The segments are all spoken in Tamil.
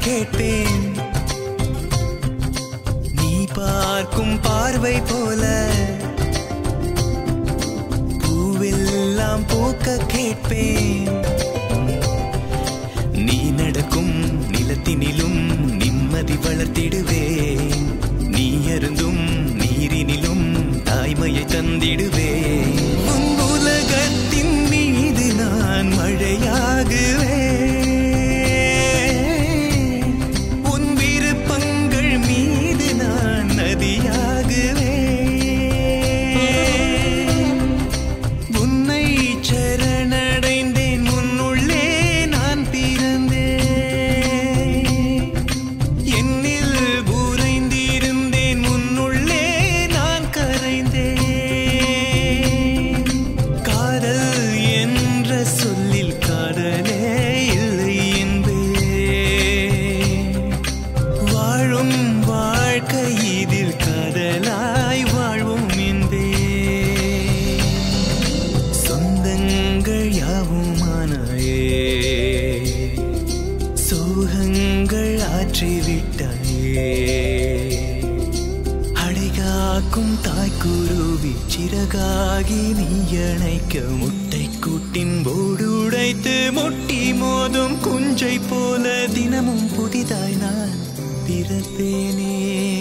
கேட்பேன். நீ பார்க்கும் பார்வை போல பூவெல்லாம் பூக்க கேட்பேன். நீ நடக்கும் நிலத்தினிலும் நிம்மதி வளர்த்திடுவேன். நீ அருந்தும் நீரினிலும் தாய்மையை தந்திடுவேன். உலகத்தின் மீது நான் மழையாகுவேன். உன் விருப்பங்கள் மீது நான் நதியாகுவேன். உன்னை சரணடைந்தேன், உன்னுள்ளே நான் பிறந்தேன். என்னில் உறைந்திருந்தேன், உன்னுள்ளே நான் கரைந்தேன். காதல் என்ற சொல்லில் காதலே இல்லை என்பேன். வாழும் வாழ்க்கை இதில் காதலாய் வாழ்வோம் என்பேன். சொந்தங்கள் யாவுமானாயே, சோகங்கள் ஆற்றிவிட்டாயே. அடைகாக்கும் தாய்க்குருவி சிறகாகி நீ அணைக்க, முட்டை கூட்டின் போடு உடைத்து முட்டி மோதும் குஞ்சை போல தினமும் புதிதாய் நான் பிறப்பேனே.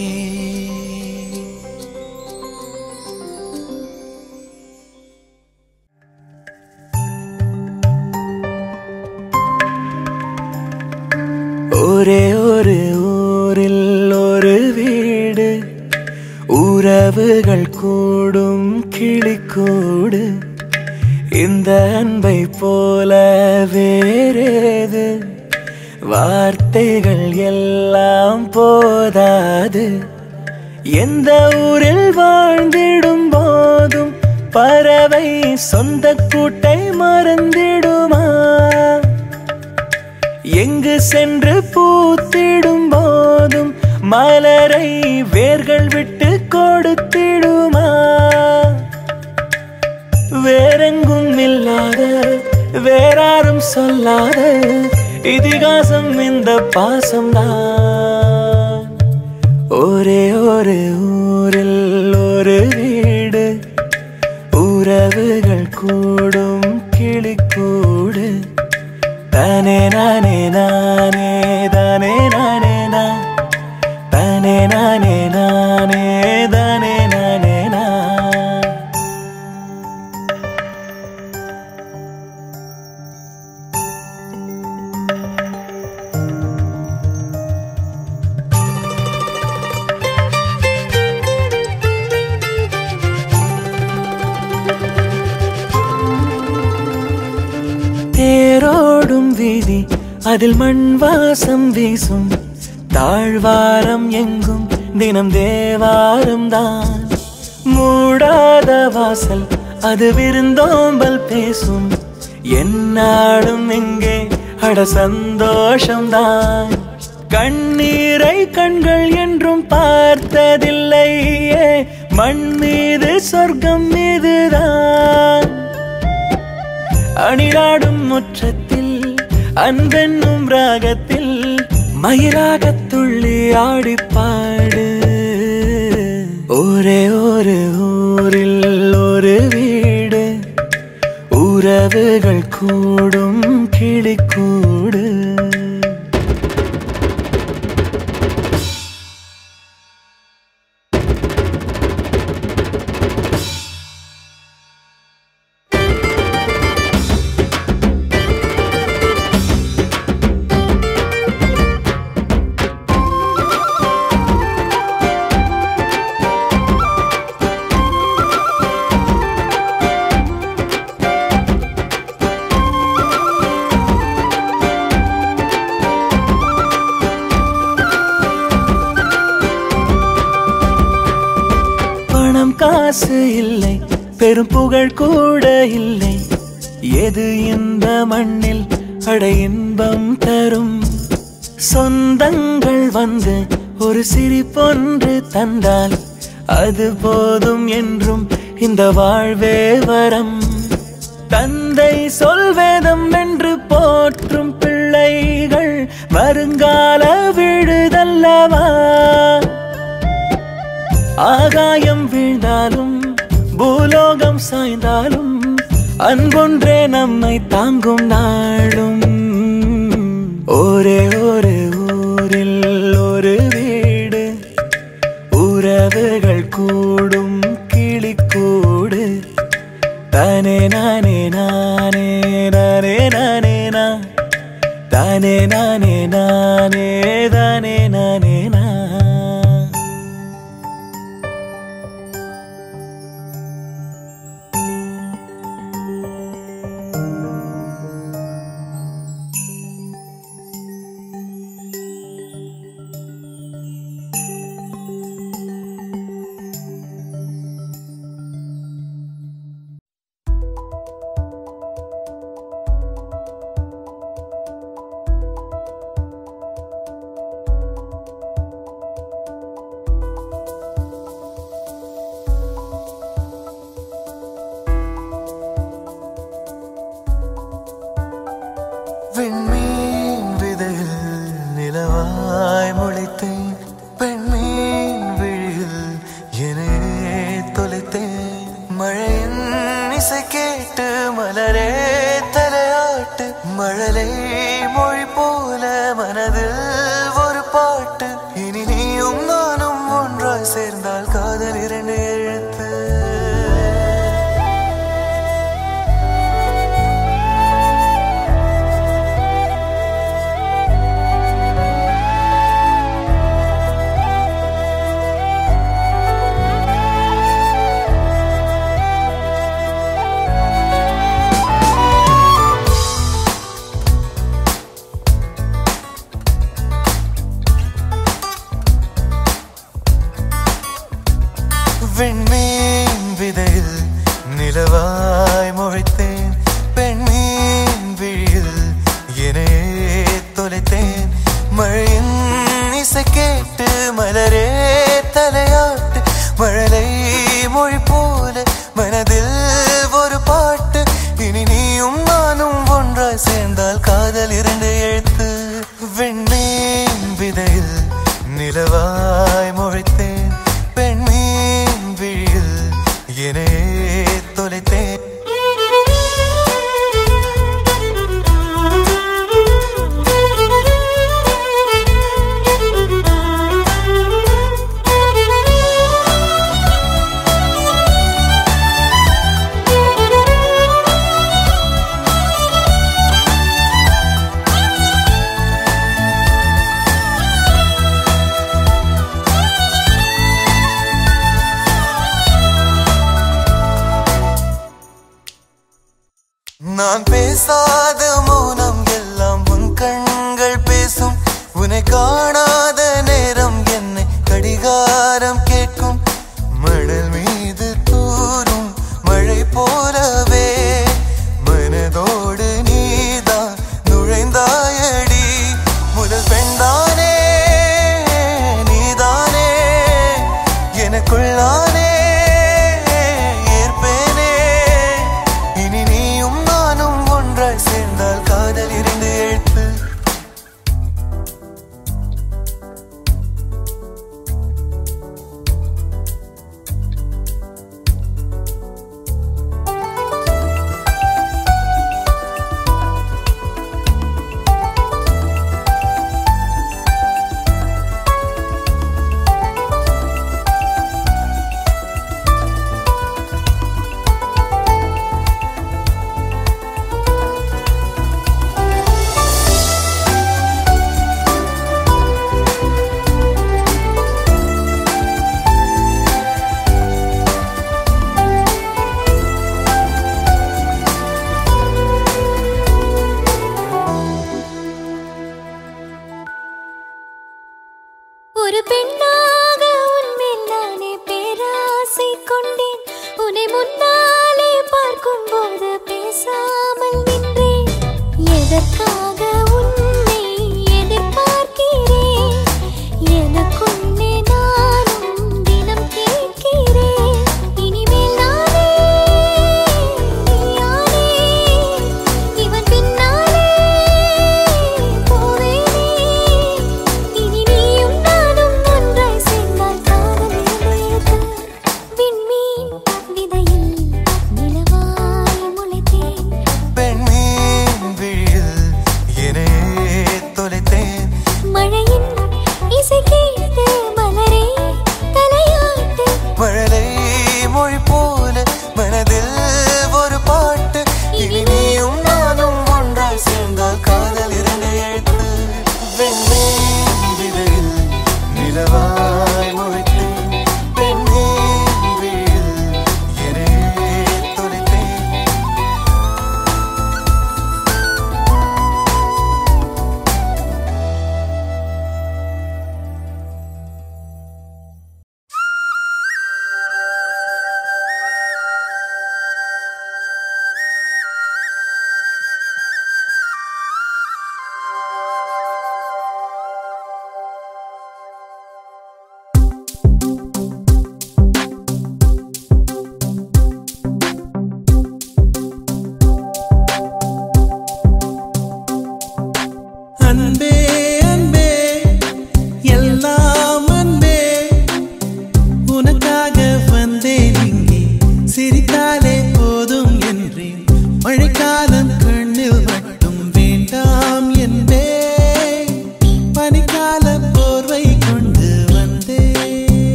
ஒரே ஒரு ஊரில் ஒரு வீடு, உறவுகள் கூடும் கிளிக்கூடு. இந்த அன்பை போல வேறேது, வார்த்தைகள் எல்லாம் போதாது. எந்த ஊரில் வாழ்ந்திடும் போதும் பறவை சொந்த கூட்டை மறந்திடுமா? எங்கு சென்று பூத்திடும் போதும் மலரை வேர்கள் விட்டு கொடுத்திடுமா? வேறெங்கும் இல்லாத வேறாரும் சொல்லாத இதிகாசம் இந்த பாசம்தான். ஒரே ஒரு ஊரில் ஒரு வீடு, உறவுகள் கூடும் கிளிக்கூடு. தானே நானே நானே தானே நானே நான், தானே நானே நானே தானே நானே நான். தேரோடும் வீதி அதில் மண் வாசம் வீசும், தாழ்வாரம் எங்கும் தினம் தேவாரம் தான். மூடாத வாசல் அது விருந்தோம்பல் பேசும், என்னாடும் எங்கே அட சந்தோஷம்தான். கண்ணீரை கண்கள் என்றும் பார்த்ததில்லையே, மண் மீது சொர்க்கம் மீதுதான். அணிலாடும் முற்றத்தில் அன்பென்னும் ராகத்தில் மயிலாகத் துள்ளி ஆடிப்பாடு. ஒரே ஒரு ஊரில் ஒரு வீடு, உறவுகள் கூடும் கிளிக்கூடு. காசு இல்லை, பெரும் புகழ் கூட இல்லை, எது இந்த மண்ணில் அட இன்பம் தரும்? சொந்தங்கள் வந்து ஒரு சிரிப்பொன்று தந்தால் அது போதும் என்றும் இந்த வாழ்வே வரம். தந்தை சொல்வேதம் என்று போற்றும் பிள்ளைகள் வருங்கால விழுதல்லவா ஆகாயம் வீழ்ந்தாலும் பூலோகம் சாய்ந்தாலும் அன்பொன்றே நம்மை தாங்கும் நாளும் ஒரே ஒரு ஊரில் ஒரு வீடு உறவுகள் கூடும் கிளிக்கூடு தானே நானே நானே நானே நானே நா தானே நானே நானே தானே நானே நா விண்மீன் விதையில் நிலவாய் முளைத்தேன் பெண்மீன் விழியில் என்னே தொலைத்தேன் மழையின் இசை கேட்டு மலரே தலையாட்டு மழலை மொழி போல மனதில் ஒரு பாட்டு இனி நீயும் நானும் ஒன்றாய் சேர்ந்தால் காதல் இரண்டு எழுத்து விண்மீன் விதையில் நிலவாய் முளைத்தேன் பெண்மீன் விழியில் என்னே தொலைத்தேன் மழையின் இசை கேட்டு மலரே தலையாட்டு மழலை மொழி போல மனதில் ஒரு பாட்டு இனி நீயும் நானும் ஒன்றாய் சேர்ந்தால் காதல் இரண்டு எழுத்து விண்மீன் விதையில் நிலவாய் முளைத்தேன் பெண்மீன் விழியில் என்னே தொலைத்தேன் நான் பேசாத மௌனம் எல்லாம் உன் கண்கள் பேசும் உன்னை காணாத நேரம் என்னை கடிகாரம் கேட்கும் மணல் மீது தூரும் மழை போலவே மனதோடு நீதான் நுழைந்தாயடி முதல் பெண்தானே நீதானே எனக்குள்ளானே சேர்ந்தால் காதல் இரண்டு எழுத்து ஒரு பெண்ணாக உன்மேல் நானே பேராசை கொண்டேன் உன்னை முன்னாலே பார்க்கும் போது பேசாமல் நின்றேன் எதற்காக உன்னை எதிர்பார்க்கிறேன் எனக்குள்ளே நானும் தினம் கேட்கிறேன் இனிமேல் நானே நீயானே இவன் பின்னாலே போவேனே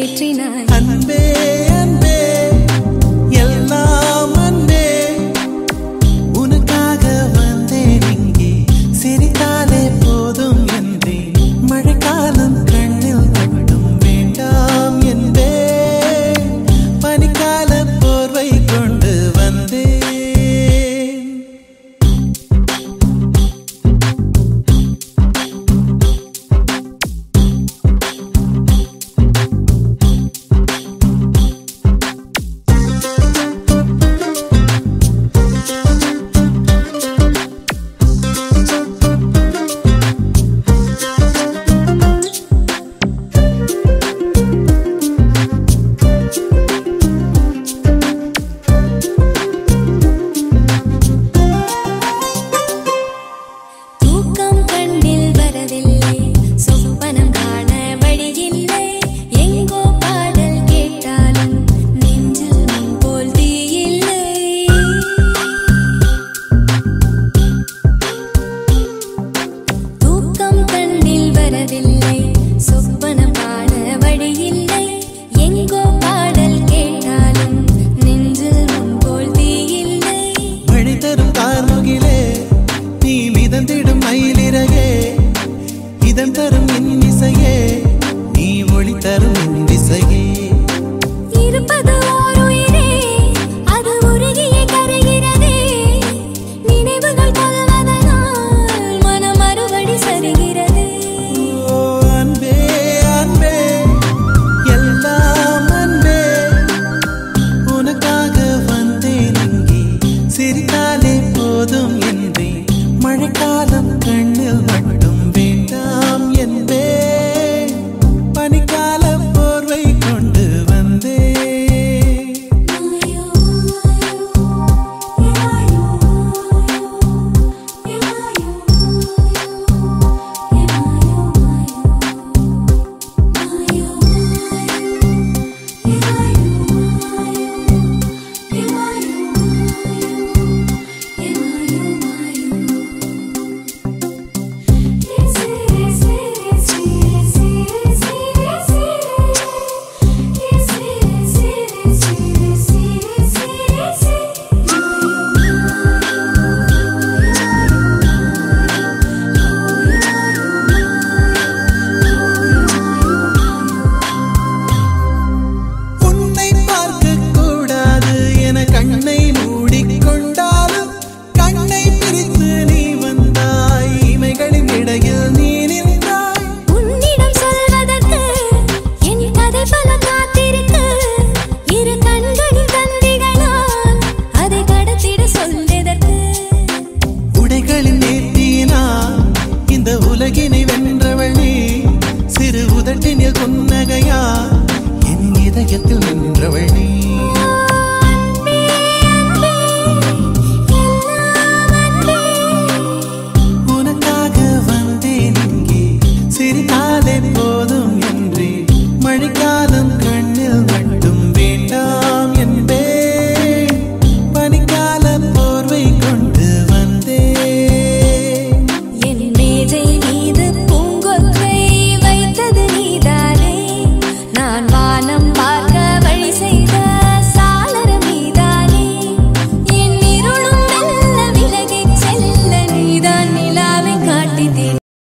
ஏற்றினாய். அன்பே அன்பே எல்லாம் அன்பே உனக்காக வந்தேன் இங்கே சிரித்தாலே போதும் என்றேன் மழைக்காலம் கண்ணில் மட்டும் வேண்டாம் என்பே பனிக்கால போர்வை கொண்டு வந்தேன். தூக்கம் கண்ணில் வரவில்லை, சொப்பனம் காண வழியில்லை, எங்கோ பாடல் கேட்டாலும் நெஞ்சில் முன் போல் தீயில்லை. தூக்கம் கண்ணில் வரவில்லை, சொப்பனம் காண வழியில்லை, எங்கோ பாடல் கேட்டாலும் நெஞ்சில் முன் போல் தீயில்லை. மழை தரும் கார்முகிலே நீ மிதந்திடும் மயிலிறகே இதம் தரும் இன்னிசையே நீ ஒளி தரும் இன்னிசையே. இருப்பது ஓர் உயிரே, அது உருகியே கரைகிறதே, நினைவுகள் கொள்வதனால் மனம் மறுபடி சரிகிறது. ஓ அன்பே அன்பே எல்லாம் அன்பே உனக்காக வந்தேன் இங்கே சிரித்தாலே போதும் என்றேன் மழைக்காலம் கண்ணில் மட்டும் வேண்டாம் என்பே பனிக்கால போர்வை கொண்டு வந்தேன். உன்னை பார்க்க கூடாது என கண்ணை மூடிக்கொண்டாலும் கண்ணை பிரித்து நீ வந்தாய் இமைகளின் இடையில் நீ நின்றாய். உன்னிடம் சொல்வதற்கு என் கதை பல காத்திருக்கு, இரு கண்களின் தந்திகளால் அதை கடத்திட சொல்வதற்கு. உடைகளின் நேர்த்தியினால் இந்த உலகினை வென்றவள் நீ சிறு உதட்டினில் புன்னகையா என் இதயத்தில் நின்றவள் நீ.